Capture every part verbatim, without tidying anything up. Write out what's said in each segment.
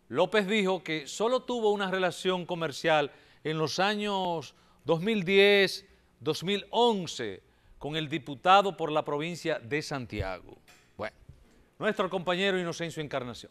López dijo que solo tuvo una relación comercial en los años dos mil diez, dos mil once con el diputado por la provincia de Santiago. Bueno, nuestro compañero Inocencio Encarnación.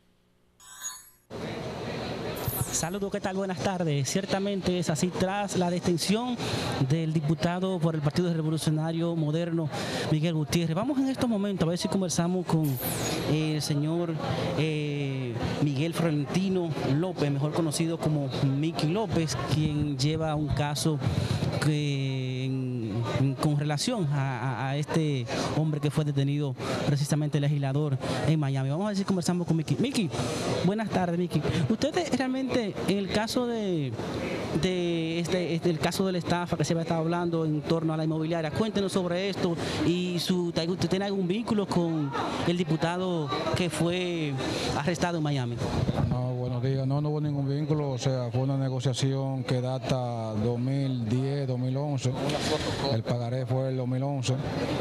Saludos, ¿qué tal? Buenas tardes. Ciertamente es así, tras la detención del diputado por el Partido Revolucionario Moderno, Miguel Gutiérrez. Vamos en estos momentos a ver si conversamos con el señor eh, Miguel Florentino López, mejor conocido como Miki López, quien lleva un caso que, en, en, con relación a, a, a este hombre que fue detenido, precisamente legislador en Miami. Vamos a ver si conversamos con Miki. Miki, buenas tardes, Miki. Usted realmente, en el caso de, de este, este, el caso de la estafa que se había estado hablando en torno a la inmobiliaria, cuéntenos sobre esto y su, ¿usted tiene algún vínculo con el diputado que fue arrestado en Miami? No, buenos días. No, no hubo ningún vínculo, o sea, fue una negociación que data dos mil diez, dos mil once. El pagaré fue el dos mil once.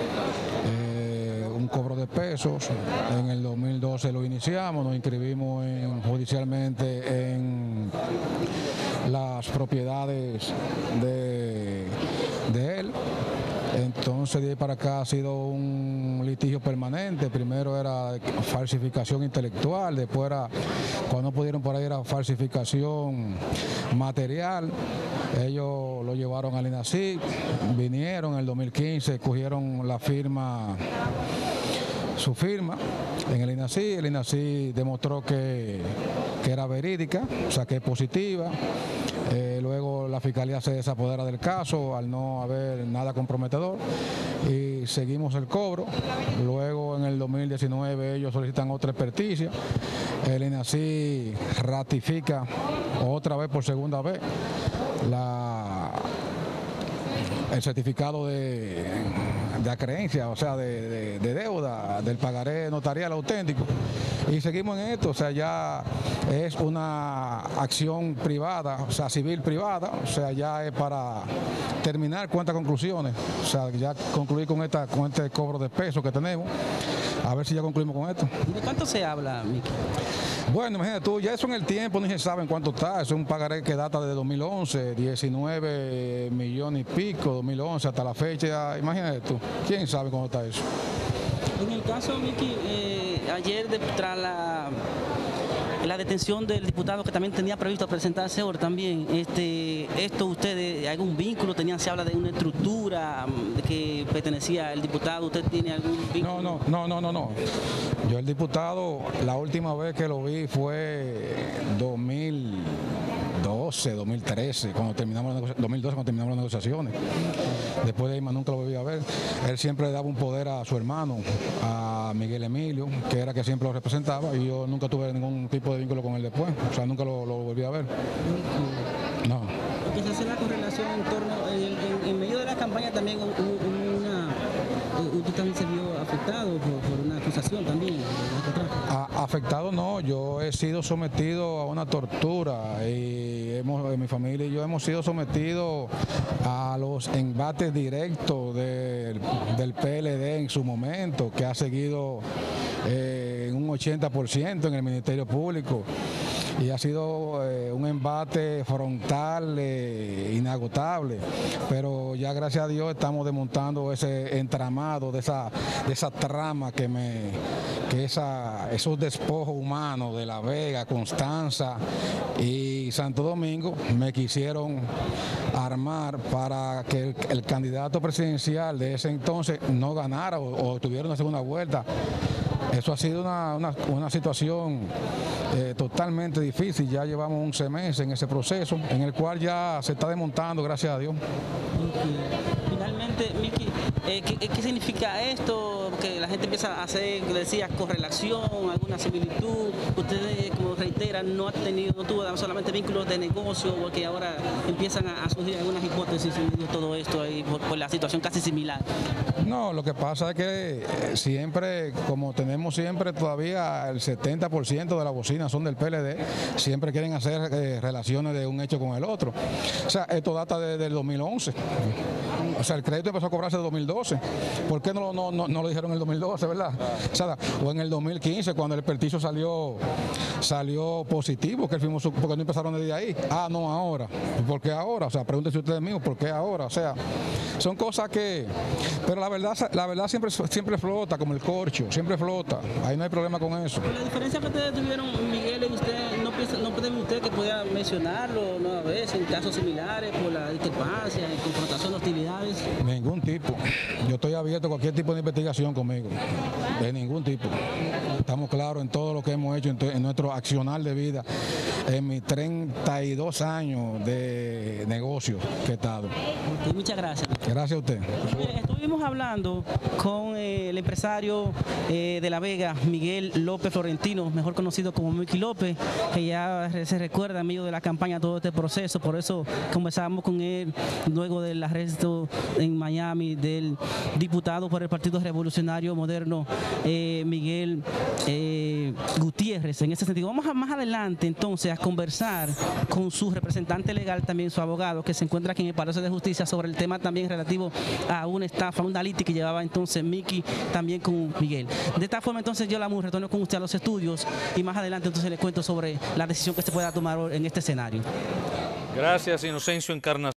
Eh, un cobro de pesos. En el dos mil doce lo iniciamos, nos inscribimos en, judicialmente en las propiedades de, de él. Entonces de ahí para acá ha sido un litigio permanente. Primero era falsificación intelectual, después era, cuando pudieron por ahí, era falsificación material. Ellos lo llevaron al INACIC, vinieron en el dos mil quince, cogieron la firma, su firma en el INACIC. El INACIC demostró que, que era verídica, o sea que es positiva. Eh, luego la Fiscalía se desapodera del caso al no haber nada comprometedor y seguimos el cobro. Luego en el dos mil diecinueve ellos solicitan otra experticia. El INACIC ratifica otra vez, por segunda vez, la, el certificado de, de acreencia, o sea, de, de, de deuda, del pagaré notarial auténtico. Y seguimos en esto, o sea, ya es una acción privada, o sea, civil privada, o sea, ya es para terminar cuantas conclusiones, o sea, ya concluir con, esta, con este cobro de pesos que tenemos, a ver si ya concluimos con esto. ¿Y de cuánto se habla, Miki? Bueno, imagínate tú, ya eso en el tiempo ni se sabe en cuánto está, eso es un pagaré que data de dos mil once, diecinueve millones y pico, dos mil once hasta la fecha, imagínate tú, ¿quién sabe cómo está eso? En el caso, Miki, eh, ayer de, tras la, la detención del diputado que también tenía previsto presentarse ahora también, este, esto ustedes, ¿algún vínculo tenían? Se habla de una estructura de que pertenecía al diputado, ¿usted tiene algún vínculo? No, no, no, no, no. Yo el diputado, la última vez que lo vi fue dos mil doce, dos mil trece, cuando terminamos las dos mil doce, cuando terminamos las negociaciones. Después de ahí más nunca lo volví a ver. Él siempre le daba un poder a su hermano, a Miguel Emilio, que era que siempre lo representaba, y yo nunca tuve ningún tipo de vínculo con él después. O sea, nunca lo, lo volví a ver. No. ¿Qué se hace la correlación en torno, en, en, en medio de la campaña también hubo una, usted también se vio afectado por, por una acusación también? A, afectado no, yo he sido sometido a una tortura y hemos, mi familia y yo hemos sido sometidos a los embates directos del, del P L D en su momento, que ha seguido eh, en un ochenta por ciento en el Ministerio Público. Y ha sido eh, un embate frontal eh, inagotable, pero ya gracias a Dios estamos desmontando ese entramado de esa, de esa trama que me que esa, esos despojos humanos de La Vega, Constanza y Santo Domingo me quisieron armar para que el, el candidato presidencial de ese entonces no ganara o, o tuviera una segunda vuelta. Eso ha sido una, una, una situación eh, totalmente difícil. Ya llevamos once meses en ese proceso, en el cual ya se está desmontando, gracias a Dios. Finalmente, Miki, eh, ¿qué, ¿qué significa esto? Que la gente empieza a hacer, decía, correlación, alguna similitud. Ustedes, como reiteran, no ha tenido, no tuvo solamente vínculos de negocio, porque ahora empiezan a, a surgir algunas hipótesis en todo esto ahí por, por la situación casi similar. No, lo que pasa es que siempre, como tenemos siempre todavía el setenta por ciento de la bocina son del P L D, siempre quieren hacer eh, relaciones de un hecho con el otro. O sea, esto data desde el dos mil once. O sea, el crédito que empezó a cobrarse en dos mil doce. ¿Por qué no, no, no, no lo dijeron en el dos mil doce, verdad? O sea, o en el dos mil quince, cuando el experticio salió, salió positivo, que él firmó su, porque no empezaron desde ahí. Ah, no, ahora. ¿Por qué ahora? O sea, pregúntense ustedes mismos, ¿por qué ahora? O sea, son cosas que... Pero la verdad, la verdad siempre, siempre flota, como el corcho, siempre flota. Ahí no hay problema con eso. La diferencia que ustedes tuvieron, Miguel, y usted, ¿no piensa, no puede usted que pueda mencionarlo una vez en casos similares por la discrepancia, en confrontación, hostilidades? Ningún tipo. Yo estoy abierto a cualquier tipo de investigación conmigo. De ningún tipo. Estamos claros en todo lo que hemos hecho en, en nuestro accionar de vida, en mis treinta y dos años de negocio que he estado. Okay, muchas gracias. Gracias a usted. Estuvimos hablando con eh, el empresario eh, de La Vega, Miguel López Florentino, mejor conocido como Miki López, que ya se recuerda en medio de la campaña todo este proceso. Por eso conversábamos con él luego del arresto en Miami del diputado por el Partido Revolucionario Moderno, eh, Miguel eh, Gutiérrez. En ese sentido, vamos a, más adelante entonces a conversar con su representante legal, también su abogado, que se encuentra aquí en el Palacio de Justicia, sobre el tema también relativo a una estafa, una liti que llevaba entonces Miki también con Miguel. De esta forma entonces yo la retorno con usted a los estudios y más adelante entonces le cuento sobre la decisión que se pueda tomar en este escenario. Gracias, Inocencio Encarnación.